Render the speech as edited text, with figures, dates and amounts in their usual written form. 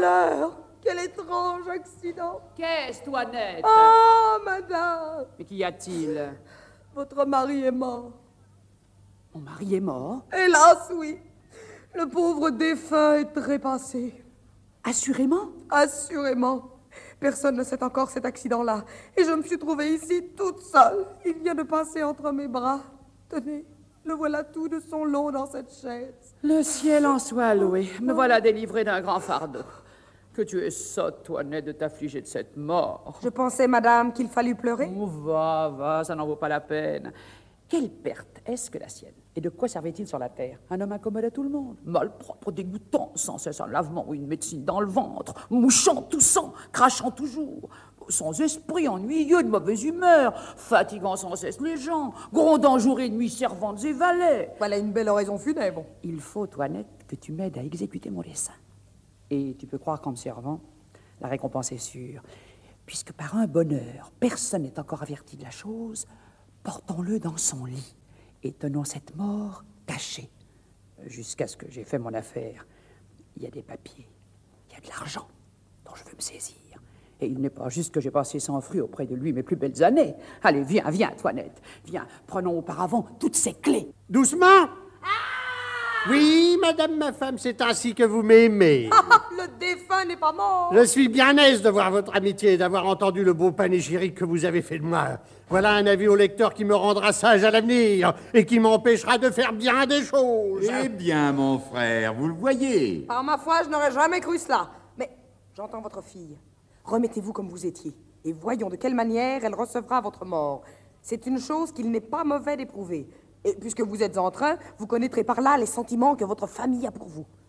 malheur! Quel étrange accident! Qu'est-ce, Toinette? Ah, madame! Mais qu'y a-t-il? Votre mari est mort. Mon mari est mort? Hélas, oui. Le pauvre défunt est trépassé. Assurément? Assurément. Personne ne sait encore cet accident-là. Et je me suis trouvée ici toute seule. Il vient de passer entre mes bras. Tenez, le voilà tout de son long dans cette chaise. Le ciel en soit loué. Me voilà délivrée d'un grand fardeau. Que tu es sotte, Toinette, de t'affliger de cette mort. Je pensais, madame, qu'il fallut pleurer. Oh, va, ça n'en vaut pas la peine. Quelle perte est-ce que la sienne? Et de quoi servait-il sur la terre? Un homme incommode à tout le monde, malpropre, dégoûtant, sans cesse un lavement ou une médecine dans le ventre, mouchant, toussant, crachant toujours, sans esprit, ennuyeux, de mauvaise humeur, fatiguant sans cesse les gens, grondant jour et nuit servantes et valets. Voilà une belle oraison funèbre. Il faut, Toinette, que tu m'aides à exécuter mon dessein. Et tu peux croire qu'en me servant, la récompense est sûre. Puisque par un bonheur, personne n'est encore averti de la chose, portons-le dans son lit et tenons cette mort cachée. Jusqu'à ce que j'ai fait mon affaire. Il y a des papiers, il y a de l'argent dont je veux me saisir. Et il n'est pas juste que j'ai passé sans fruit auprès de lui mes plus belles années. Allez, viens, Toinette, viens, prenons auparavant toutes ces clés. Doucement! Oui, madame ma femme, c'est ainsi que vous m'aimez. Le défunt n'est pas mort. Je suis bien aise de voir votre amitié et d'avoir entendu le beau panégyrique que vous avez fait de moi. Voilà un avis au lecteur qui me rendra sage à l'avenir et qui m'empêchera de faire bien des choses. Eh bien, mon frère, vous le voyez. Par ma foi, je n'aurais jamais cru cela. Mais j'entends votre fille. Remettez-vous comme vous étiez et voyons de quelle manière elle recevra votre mort. C'est une chose qu'il n'est pas mauvais d'éprouver. Et puisque vous êtes en train, vous connaîtrez par là les sentiments que votre famille a pour vous.